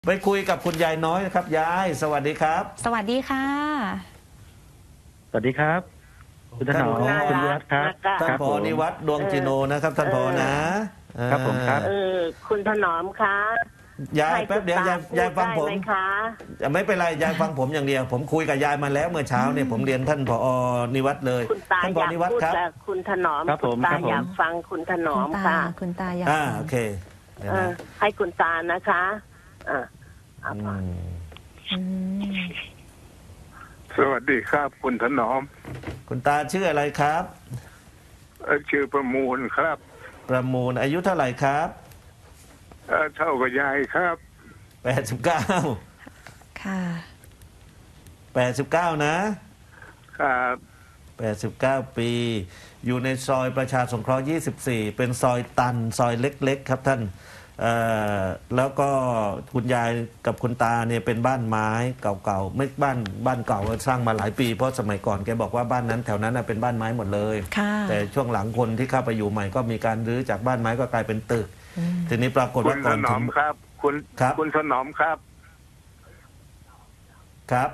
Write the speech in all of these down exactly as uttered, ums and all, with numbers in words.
ไปคุยกับคุณยายน้อยนะครับยายสวัสดีครับสวัสดีค่ะสวัสดีครับคุณถนอมคุณวิวัฒน์ครับท่านผอนิวัฒน์ดวงจิโนนะครับท่านผอนะครับผมครับเออคุณถนอมคะยายแป๊บเดียวยายยายฟังผมไม่เป็นไรยายฟังผมอย่างเดียวผมคุยกับยายมาแล้วเมื่อเช้าเนี่ยผมเรียนท่านผอนิวัฒน์เลยคุณตาอยากพูดกับคุณถนอมคุณตาอยากฟังคุณถนอมค่ะคุณตาอยากอ่าโอเคให้คุณตานะคะอ่าสวัสดีครับคุณถนอมคุณตาชื่ออะไรครับชื่อประมูลครับประมูลอายุเท่าไหร่ครับเท่ากับยายครับแปดสิบเก้าค่ะแปดสิบเก้านะครับแปดสิบเก้าปีอยู่ในซอยประชาสงเคราะห์ยี่สิบสี่เป็นซอยตันซอยเล็กๆครับท่านแล้วก็คุณยายกับคุณตาเนี่ยเป็นบ้านไม้เก่าๆไม่บ้านบ้านเก่าสร้างมาหลายปีเพราะสมัยก่อนแกบอกว่าบ้านนั้นแถวนั้นเป็นบ้านไม้หมดเลยแต่ช่วงหลังคนที่เข้าไปอยู่ใหม่ก็มีการรื้อจากบ้านไม้ก็กลายเป็นตึกทีนี้ปรากฏว่าก่อนถึงครับคุณคุณถนอมครับครับ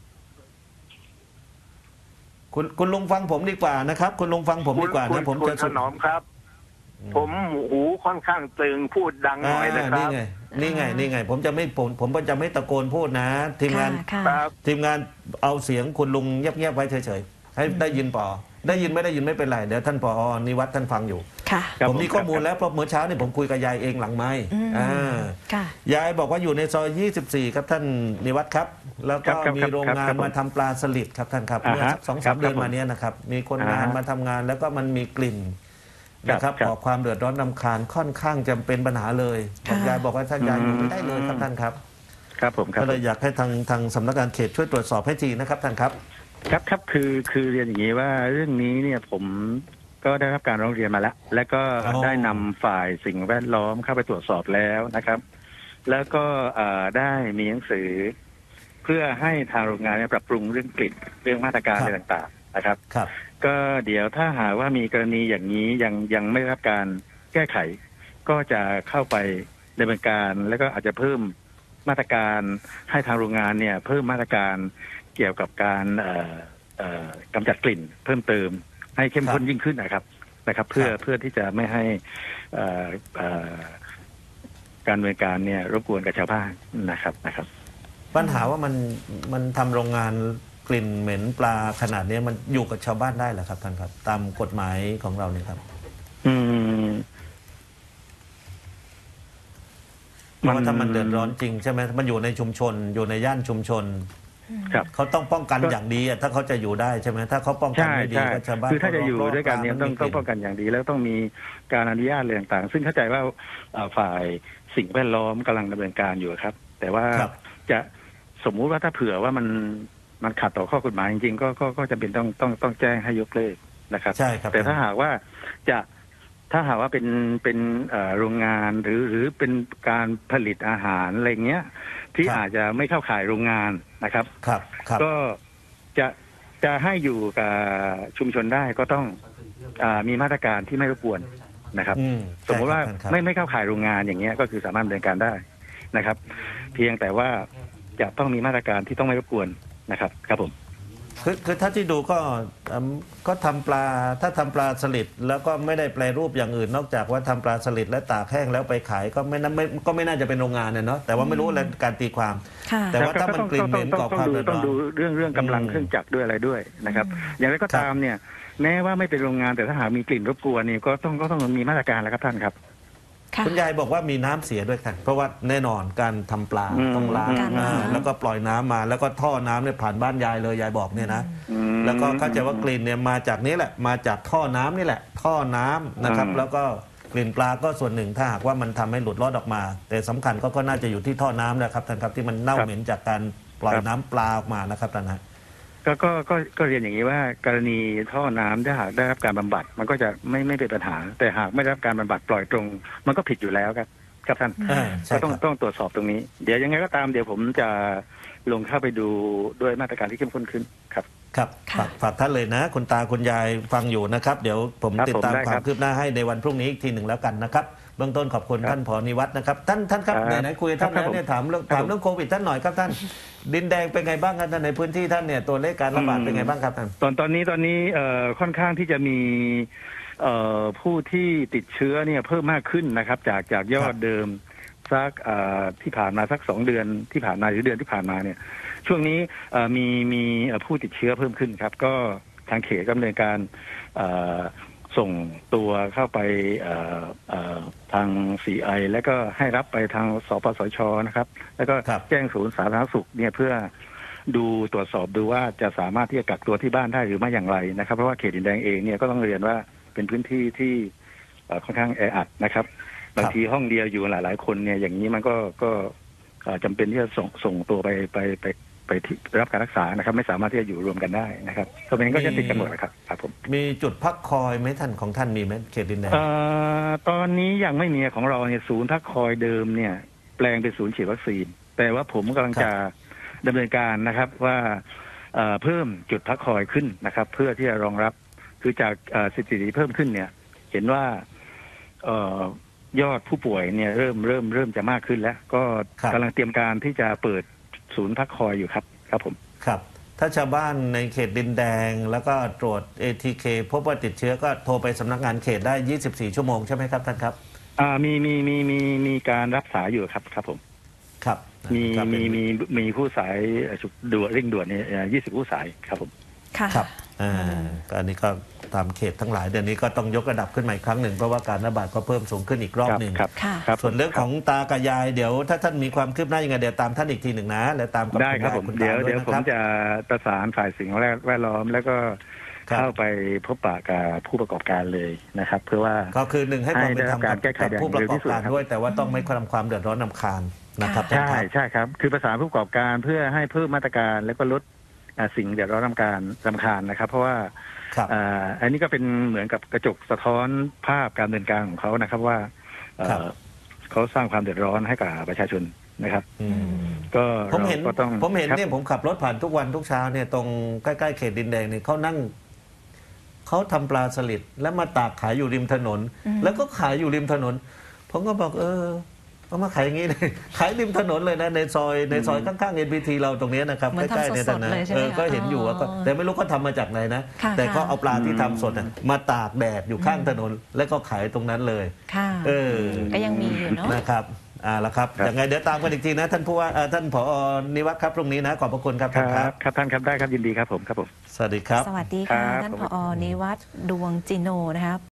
คุณคุณลุงฟังผมดีกว่านะครับคุณลุงฟังผมดีกว่านะผมจะถนอมครับผมหูค่อนข้างตึงพูดดังหน่อยนะครับนี่ไงนี่ไงนี่ไงผมจะไม่ผมผมจะไม่ตะโกนพูดนะทีมงานทีมงานเอาเสียงคุณลุงเงียบๆไว้เฉยๆให้ได้ยินปอได้ยินไม่ได้ยินไม่เป็นไรเดี๋ยวท่านปอนิวัฒน์ท่านฟังอยู่ผมมีข้อมูลแล้วเพราะเมื่อเช้านี่ผมคุยกับยายเองหลังไม้ยายบอกว่าอยู่ในซอยยี่สิบสี่ครับท่านนิวัฒน์ครับแล้วก็มีโรงงานมาทำปลาสลิดครับท่านครับเมื่อสองสามเดือนมานี้นะครับมีคนงานมาทำงานแล้วก็มันมีกลิ่นนะครับออกความเดือดร้อนรำคาญค่อนข้างจะเป็นปัญหาเลยยายบอกว่าท่านยายอยู่ไม่ได้เลยครับท่านครับครับผมก็เลยอยากให้ทางทางสำนักงานเขตช่วยตรวจสอบให้ทีนะครับท่านครับครับครับคือคือเรียนอย่างนี้ว่าเรื่องนี้เนี่ยผมก็ได้รับการร้องเรียนมาแล้วและก็ได้นำฝ่ายสิ่งแวดล้อมเข้าไปตรวจสอบแล้วนะครับแล้วก็ได้มีหนังสือเพื่อให้ทางโรงงานปรับปรุงเรื่องกลิ่นเรื่องมาตรการอะไรต่างๆนะครับครับก็เดี๋ยวถ้าหากว่ามีกรณีอย่างนี้ยังยังไม่รับการแก้ไขก็จะเข้าไปดำเนินการแล้วก็อาจจะเพิ่มมาตรการให้ทางโรงงานเนี่ยเพิ่มมาตรการเกี่ยวกับการกำจัดกลิ่นเพิ่มเติมให้เข้มข้นยิ่งขึ้นนะครับนะครับเพื่อเพื่อที่จะไม่ให้การดำเนินการเนี่ยรบกวนกับชาวบ้านนะครับนะครับปัญหาว่ามันมันทำโรงงานกลิ่นเหม็นปลาขนาดนี้มันอยู่กับชาวบ้านได้เหรอครับท่านครับตามกฎหมายของเราเนี่ยครับอืมเพราะว่าถ้ามันเดือดร้อนจริงใช่ไหมมันอยู่ในชุมชนอยู่ในย่านชุมชนครับเขาต้องป้องกันอย่างดีถ้าเขาจะอยู่ได้ใช่ไหมถ้าเขาป้องกันไม่ดีก็ชาวบ้านคือถ้าจะอยู่ด้วยกันเนี่ยต้องต้องป้องกันอย่างดีแล้วต้องมีการอนุญาตอะไรต่างๆซึ่งเข้าใจว่าฝ่ายสิ่งแวดล้อมกำลังดำเนินการอยู่ครับแต่ว่าจะสมมุติว่าถ้าเผื่อว่ามันมันขัดต่อข้อกฎหมายจริงๆก็ก็ก็จะเป็นต้องต้องต้องแจ้งให้ยกเลิกนะครับใช่ครับแต่ถ้าหากว่าจะถ้าหากว่าเป็นเป็นโรงงานหรือหรือเป็นการผลิตอาหารอะไรเงี้ยที่อาจจะไม่เข้าข่ายโรงงานนะครับครับก็จะจะให้อยู่กับชุมชนได้ก็ต้องอมีมาตรการที่ไม่รบกวนนะครับสมมติว่าไม่ไม่เข้าข่ายโรงงานอย่างเงี้ยก็คือสามารถดำเนินการได้นะครับเพียงแต่ว่าจะต้องมีมาตรการที่ต้องไม่รบกวนนะครับครับผมคือคือถ้าที่ดูก็ก็ทำปลาถ้าทำปลาสลิดแล้วก็ไม่ได้แปรรูปอย่างอื่นนอกจากว่าทำปลาสลิดและตากแห้งแล้วไปขายก็ไม่น่าไม่ก็ไม่น่าจะเป็นโรงงานเนี่ยเนาะแต่ว่าไม่รู้อะไรการตีความแต่ว่าถ้ามันกลิ่นเหม็นก่อความเดือดร้อนต้องดูเรื่องเรื่องกำลังเครื่องจักรด้วยอะไรด้วยนะครับอย่างไรก็ตามเนี่ยแม้ว่าไม่เป็นโรงงานแต่ถ้าหากมีกลิ่นรบกวนนี่ก็ต้องก็ต้องมีมาตรการแล้วครับท่านครับคุณยายบอกว่ามีน้ำเสียด้วยค่ะเพราะว่าแน่นอนการทำปลาต้องล้างแล้วก็ปล่อยน้ำมาแล้วก็ท่อน้ำเนี่ยผ่านบ้านยายเลยยายบอกเนี่ยนะแล้วก็เข้าใจว่ากลิ่นเนี่ยมาจากนี้แหละมาจากท่อน้ำนี่แหละท่อน้ำนะครับแล้วก็กลิ่นปลาก็ส่วนหนึ่งถ้าหากว่ามันทำให้หลุดรอดออกมาแต่สำคัญก็ก็น่าจะอยู่ที่ท่อน้ำนะครับท่านครับที่มันเน่าเหม็นจากการปล่อยน้ำปลาออกมานะครับท่านนะก็ก็ก็ก็เรียนอย่างนี้ว่ากรณีท่อน้ำถ้าหากได้รับการบำบัดมันก็จะไม่ไม่เป็นปัญหาแต่หากไม่ได้รับการบำบัดปล่อยตรงมันก็ผิดอยู่แล้วครับครับท่านก็ต้องต้องตรวจสอบตรงนี้เดี๋ยวยังไงก็ตามเดี๋ยวผมจะลงเข้าไปดูด้วยมาตรการที่เข้มข้นขึ้นครับครับฝากฝากท่านเลยนะคุณตาคุณยายฟังอยู่นะครับเดี๋ยวผมติดตามความคืบหน้าให้ในวันพรุ่งนี้อีกทีหนึ่งแล้วกันนะครับเบื้องต้นขอบคุณครับท่านผอนิวัฒน์นะครับท่านท่านครับครับไหนๆคุยกับท่านครัแล้บวเนี่ยผมถามเรื่องครับถามเรื่องโควิดท่านหน่อยครับท่าน ดินแดงเป็นไงบ้างครับท่านในพื้นที่ท่านเนี่ยตัวเลขการระบาดเป็นไงบ้างครับท่านตอนตอนนี้ตอนนี้เอ่อค่อนข้างที่จะมีเอ่อผู้ที่ติดเชื้อเนี่ยเพิ่มมากขึ้นนะครับ จากจากยอครัดบเดิมสักเอ่อที่ผ่านมาสักสองเดือนที่ผ่านมาหรือเดือนที่ผ่านมาเนี่ย ช่วงนี้เอ่อมีมีเอ่อผู้ติดเชื้อเพิ่มขึ้นครับ ก็ทางเขตดำเนินการเอ่อส่งตัวเข้าไปเอ่อเอ่อทาง ซี ไอ แล้วก็ให้รับไปทางสปสชนะครับ แล้วก็ครับแจ้งศูนย์สาธารณสุขเนี่ยเพื่อดูตรวจสอบดูว่าจะสามารถที่จะกักตัวที่บ้านได้หรือไม่อย่างไรนะครับ เพราะว่าเขตดินแดงเองเนี่ยก็ต้องเรียนว่าเป็นพื้นที่ที่เอ่อค่อนข้างแออัดนะครับบางทีห้องเดียวอยู่หลายๆคนเนี่ยอย่างนี้มันก็ก็เอ่อจำเป็นที่จะส่งส่งตัวไปไปไปไปที่รับการรักษานะครับ ไม่สามารถที่จะอยู่รวมกันได้นะครับเพราะฉะนั้นก็จะติดกันหมดนะครับครับผมมีจุดพักคอยไหมท่านของท่านมีไหมเขตดินแดงเอ่อตอนนี้ยังไม่มีของเราเนี่ยศูนย์พักคอยเดิมเนี่ยแปลงเป็นศูนย์ฉีดวัคซีน แต่ว่าผมกำลังครับจะดำเนินการนะครับว่าเอ่อเพิ่มจุดพักคอยขึ้นนะครับ เพื่อที่จะรองรับคือจากเอ่อสถิติเพิ่มขึ้นเนี่ย เห็นว่าเอ่อยอดผู้ป่วยเนี่ยเริ่มเริ่มเริ่มจะมากขึ้นแล้ว ก็ครับกำลังเตรียมการที่จะเปิดศูนย์พักคอยอยู่ครับครับผมครับ ถ้าชาวบ้านในเขตดินแดง แล้วก็ตรวจ เอ ที เค พบว่าติดเชื้อก็โทรไปสำนักงานเขตได้ ยี่สิบสี่ ชั่วโมงใช่ไหมครับท่านครับอ่ามีมีมีมีมีการรับสายอยู่ครับครับผมครับมีครับมีเป็นมีมีผู้สายฉุกด่วนเร่งด่วนเนี่ยยี่สิบผู้สายครับผมค่ะครับอ่าก็อันนี้ก็ตามเขตทั้งหลายเดือนนี้ก็ต้องยกระดับขึ้นมาอีกครั้งหนึ่งเพราะว่าการระบาดก็เพิ่มสูงขึ้นอีกรอบหนึ่งครับค่ะครับส่วนเรื่องของตากับยายเดี๋ยวถ้าท่านมีความคืบหน้ายังไงเดี๋ยวตามท่านอีกทีหนึ่งนะ และตามกับได้ครับผมคุณเดี๋ยวตาเดี๋ยวนะผมครับจะประสานฝ่ายสิ่งแวดล้อม แล้วก็ครับเข้าไปพบปะกับผู้ประกอบการเลยนะครับ เพื่อว่าก็คือหนึ่งให้ความเป็นธรรมให้ได้รับการแก้ไขกับผู้ประกอบการอย่างเร็วที่สุดครับด้วย แต่ว่าต้องไม่ทำความเดือดร้อนนำคาญนะครับท่านใช่ครับใช่ครับ คือประสานผู้ประกอบการเพื่อให้เพิ่มมาตรการแล้วก็ลดอ่าสิ่งเดือดร้อนรำการรำคาญนะครับ เพราะว่าครับอ่าอันนี้ก็เป็นเหมือนกับกระจกสะท้อนภาพการดำเนินการของเขานะครับว่าเอ่อครับเขาสร้างความเดือดร้อนให้กับประชาชนนะครับอืมก็ผมเห็นราก็ต้องผมเห็นครับเนี่ยผมขับรถผ่านทุกวันทุกเช้าเนี่ยตรงใกล้ๆเขตดินแดงเนี่ยเขานั่งเขาทำปลาสลิดแล้วมาตากขายอยู่ริมถนนอืมแล้วก็ขายอยู่ริมถนน ผมก็บอกเออเอามาขายอย่างนี้เลย ขายริมถนนเลยนะในซอยในซอยข้างๆ เอ็น พี ที เราตรงเนี้ยนะครับเหมือนใกล้ๆทำเนี่ยสดๆนะเลยใช่ไหมเออคะก็เห็นอยู่ว่าก็อ๋อแต่ไม่รู้เขาทำมาจากไหนนะค่ะแต่ก็ค่ะเอาปลาที่ทำสดน่ะมาตากแดดอยู่ข้างถนน แล้วก็ขายตรงนั้นเลยค่ะเออก็ยังมีอยู่เนาะนะครับอ่าละครับครับยังไงเดี๋ยวตามกันอีกทีนะ ท่านผู้ว่าเอ่อท่านผอนิวัฒน์ครับตรงนี้นะ ขอบพระคุณครับคท่านครัรับบ ครับท่านครับได้ครับยินดีครับผมครับผมสวัสดีครับสวัสดีค่ะครับท่านผมผอนิวัฒน์ดวงจิโนนะคะ